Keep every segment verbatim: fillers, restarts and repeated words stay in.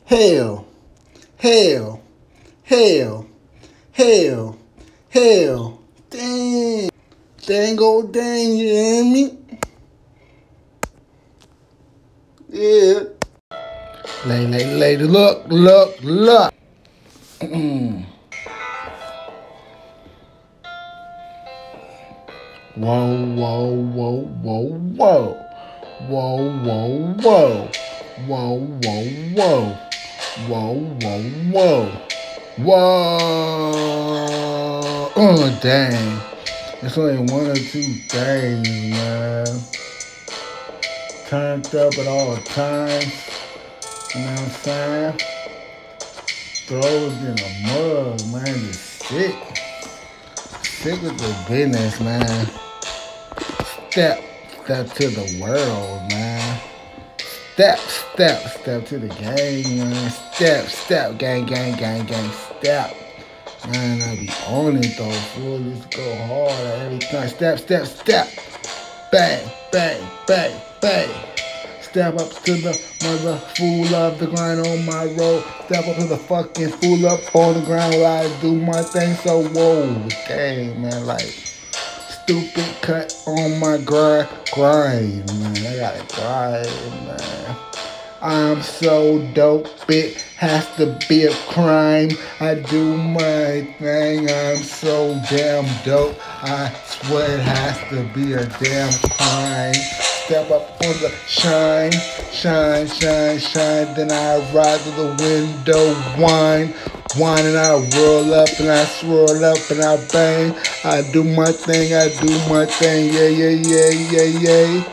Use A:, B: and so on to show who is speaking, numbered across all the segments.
A: hell, hell, hell, hell, hell, dang, dang, oh dang, you hear me? Yeah. Lay, lay, lay, look, look, look. Whoa, whoa, whoa, whoa, whoa. Whoa, whoa, whoa. Whoa, whoa, whoa. Whoa, whoa, whoa. Whoa. Oh, dang. It's only one or two things, man. Turned up at all times. You know what I'm saying? Throws in the mug, man. Just sick. Sick with the business, man. Step, step to the world, man. Step, step, step to the game, man. Step, step, gang, gang, gang, gang, step. Man, I be on it though, fool. Just go hard every time. Step, step, step. Bang, bang, bang, bang. Step up to the mother fool of the grind on my road. Step up to the fucking fool up on the ground while I do my thing. So whoa, dang, man, like. Stupid cut on my grind, grind, man. I gotta grind, man. I'm so dope, it has to be a crime. I do my thing, I'm so damn dope. I swear it has to be a damn crime. Step up on the shine, shine, shine, shine. Then I ride to the window, whine. Whine and I roll up and I swirl up and I bang. I do my thing, I do my thing, yeah, yeah, yeah, yeah, yeah.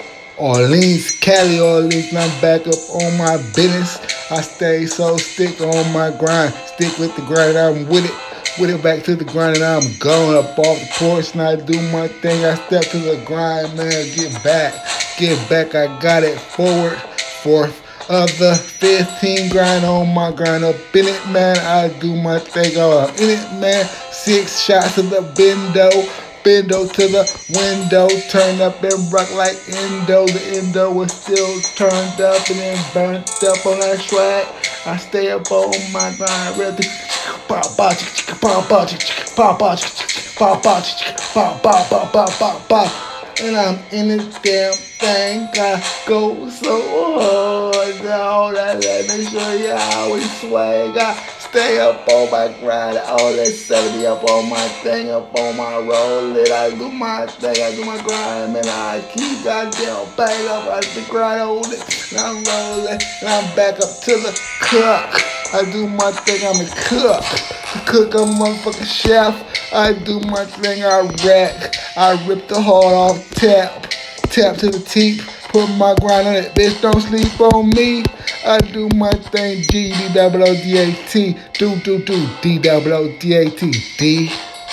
A: Orleans, Cali, Orleans, and I'm back up on my business. I stay so stick on my grind, stick with the grind, I'm with it. With it back to the grind and I'm going up off the porch and I do my thing. I step to the grind, man, get back, get back, I got it forward, forth. Of the fifteen grind on my grind up in it, man. I do my thing up in it, man. Six shots to the bendo, bendo to the window. Turn up and rock like endo. The endo was still turned up and then burnt up on that track. I stay up on my grind, ready to pop, pop, pop, pop, pop, pop, pop, pop, pop, pop, pop, pop. And I'm in this damn thing. I go so hard now that let me show you how we swag. I stay up on my grind, all that seventy up on my thing, up on my roll it. I do my thing, I do my grind, man. I keep goddamn bang up, I the grind on it. And I'm rolling, and I'm back up to the cook. I do my thing, I'm a cook. The cook, I'm a motherfucking chef. I do my thing, I rack. I rip the heart off, tap. Tap to the teeth, put my grind on it. Bitch, don't sleep on me. I do my thing, G, D, double O, D, A, T. Do, do, do, D, double O, D, A, T. D,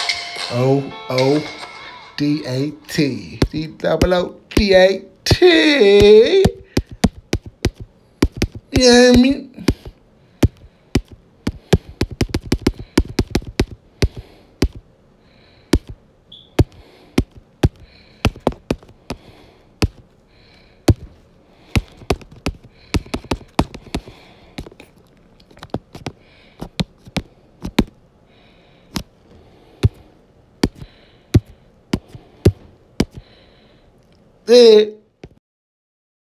A: O, O, D, A, T. D, double O, D, A, T. You hear me? Yeah.